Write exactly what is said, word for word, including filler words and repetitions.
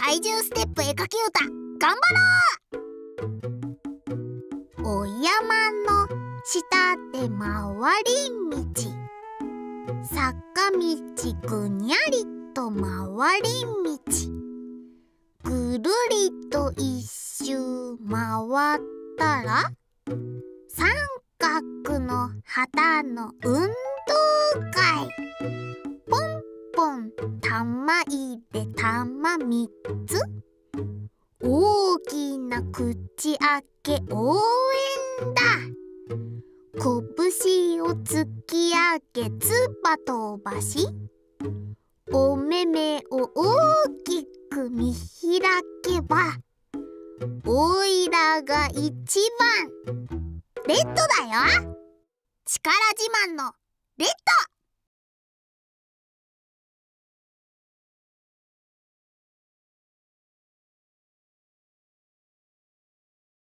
怪獣ステップ絵描き歌頑張ろう。お山の下で回り道、坂道ぐにゃりと回り道、ぐるりと一周回ったら三角の旗の運動会。ポンポン玉入れ玉みっつ、大きな口開け応援だ。拳を突き上げつば飛ばし、お目目を大きく見開けば、おいらが一番レッドだよ。力自慢のレッド。